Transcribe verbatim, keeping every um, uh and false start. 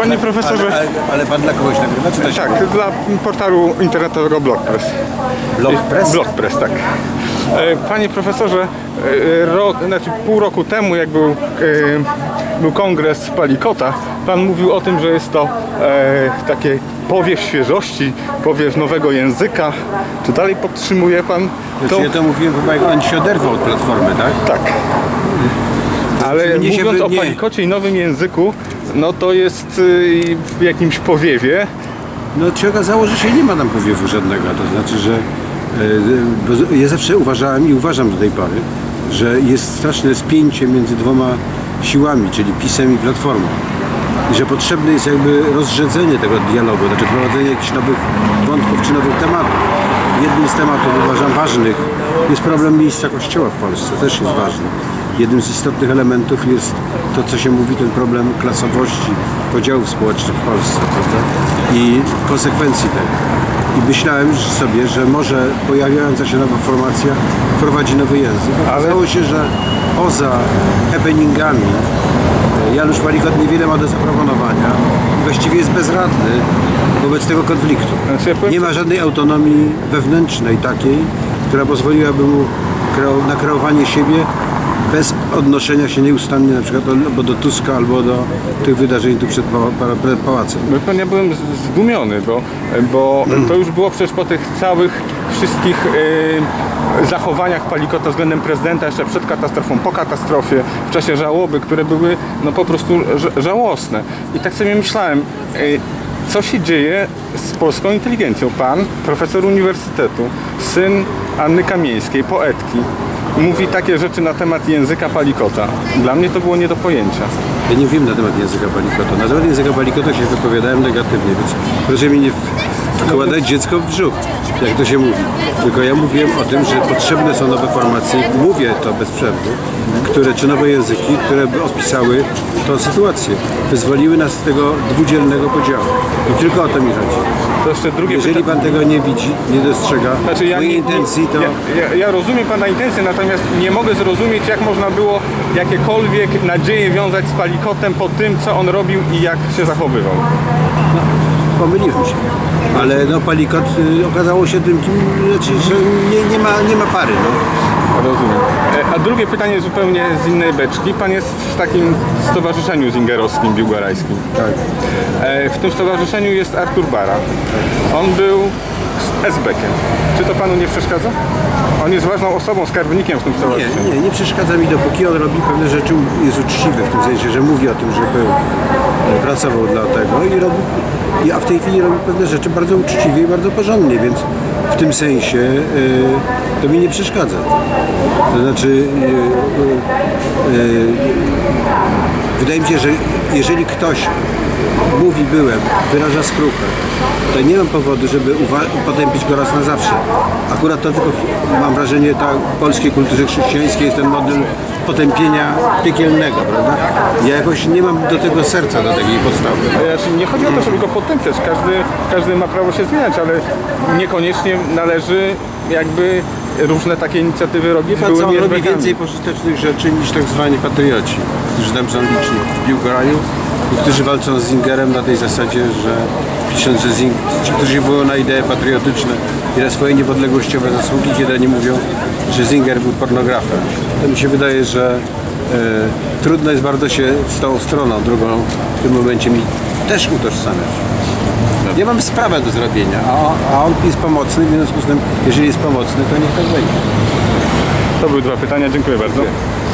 Panie profesorze... Ale, ale, ale pan dla kogoś nagrywa, czy też? Tak, dla portalu internetowego BlogPress. BlogPress? BlogPress, tak. Panie profesorze, rok, znaczy pół roku temu, jak był, był kongres w Palikota, pan mówił o tym, że jest to takie powiew świeżości, powiew nowego języka. Czy dalej podtrzymuje pan to? Znaczy, ja to mówiłem chyba, jak on się oderwał od Platformy, tak? Tak. Ale Mnie się mówiąc wy- o nie. Palikocie i nowym języku, no to jest y, w jakimś powiewie. No się okazało, że się nie ma tam powiewu żadnego, to znaczy, że e, bo ja zawsze uważałem i uważam do tej pory, że jest straszne spięcie między dwoma siłami, czyli PiS-em i Platformą. I że potrzebne jest jakby rozrzedzenie tego dialogu, znaczy wprowadzenie jakichś nowych wątków czy nowych tematów. Jednym z tematów uważam ważnych jest problem miejsca Kościoła w Polsce, też jest ważny. Jednym z istotnych elementów jest to, co się mówi, ten problem klasowości, podziałów społecznych w Polsce, prawda? I konsekwencji tego. I myślałem sobie, że może pojawiająca się nowa formacja wprowadzi nowy język. Okazało się, że poza happeningami Janusz Palikot niewiele ma do zaproponowania i właściwie jest bezradny wobec tego konfliktu. Nie ma żadnej autonomii wewnętrznej takiej, która pozwoliłaby mu na kreowanie siebie bez odnoszenia się nieustannie na przykład albo do Tuska, albo do tych wydarzeń tu przed pałacem. Ja byłem zdumiony, bo, bo to już było przecież po tych całych wszystkich yy, zachowaniach Palikota względem prezydenta, jeszcze przed katastrofą, po katastrofie, w czasie żałoby, które były no po prostu żałosne. I tak sobie myślałem, yy, co się dzieje z polską inteligencją? Pan, profesor uniwersytetu, syn Anny Kamieńskiej, poetki, mówi takie rzeczy na temat języka Palikota. Dla mnie to było nie do pojęcia. Ja nie wiem na temat języka Palikota. Na temat języka Palikota się wypowiadałem negatywnie, więc proszę mi nie wkładać dziecko w brzuch, jak to się mówi. Tylko ja mówiłem o tym, że potrzebne są nowe formacje, mówię to bez przerwy, które, czy nowe języki, które by opisały tę sytuację. Wyzwoliły nas z tego dwudzielnego podziału. I tylko o to mi chodzi. To jeszcze drugie Jeżeli pyta... pan tego nie widzi, nie dostrzega znaczy, ja mojej nie, intencji, to... Ja, ja, ja rozumiem pana intencje, natomiast nie mogę zrozumieć, jak można było jakiekolwiek nadzieje wiązać z Palikotem po tym, co on robił i jak się zachowywał. No, pomyliłem się. Ale no, Palikot y, okazało się tym, kim, znaczy, że nie, nie, ma, nie ma pary. No. Rozumiem. A drugie pytanie zupełnie z innej beczki. Pan jest w takim stowarzyszeniu zingerowskim, biłgorajskim. Tak. W tym stowarzyszeniu jest Artur Bara. On był esbekiem. Czy to panu nie przeszkadza? On jest ważną osobą, skarbnikiem w tym stowarzyszeniu. Nie, nie, nie przeszkadza mi, dopóki on robi pewne rzeczy, jest uczciwy w tym sensie, że mówi o tym, że był, pracował dla tego i robi, i, a w tej chwili robi pewne rzeczy bardzo uczciwie i bardzo porządnie, więc w tym sensie y, to mi nie przeszkadza. To znaczy y, y, y, wydaje mi się, że jeżeli ktoś mówi byłem, wyraża skruchę, to nie mam powodu, żeby potępić go raz na zawsze. Akurat to tylko, mam wrażenie, ta w polskiej kulturze chrześcijańskiej jest ten model potępienia piekielnego, prawda? Ja jakoś nie mam do tego serca, do takiej postawy. Nie chodzi o to, żeby go potępiać. Każdy, każdy ma prawo się zmieniać, ale niekoniecznie należy jakby różne takie inicjatywy robić. Chyba co on robi więcej pożytecznych rzeczy niż tak zwani patrioci, którzy tam są liczni w Biłgoraju i którzy walczą z Zingerem na tej zasadzie, że pisząc, że Zing, ci, którzy wołają na idee patriotyczne i na swoje niepodległościowe zasługi, kiedy nie mówią, że Zinger był pornografem. To mi się wydaje, że e, trudno jest bardzo się z tą stroną drugą w tym momencie mi też utożsamiać. Ja mam sprawę do zrobienia, a, a on jest pomocny, w związku z tym, jeżeli jest pomocny, to niech tak będzie. To były dwa pytania, dziękuję bardzo.